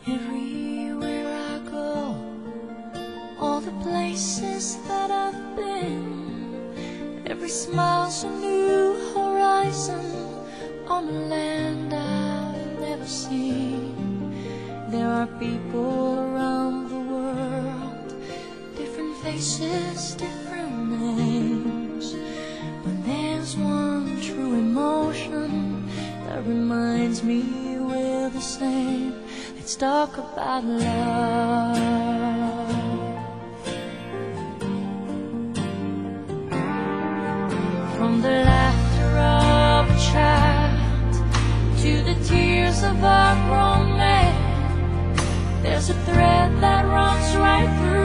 Everywhere I go, all the places that I've been, every smile's a new horizon on a land I've never seen. There are people around the world, different faces, different names, but there's one true emotion that reminds me we're the same. Let's talk about love. From the laughter of a child to the tears of a grown man, there's a thread that runs right through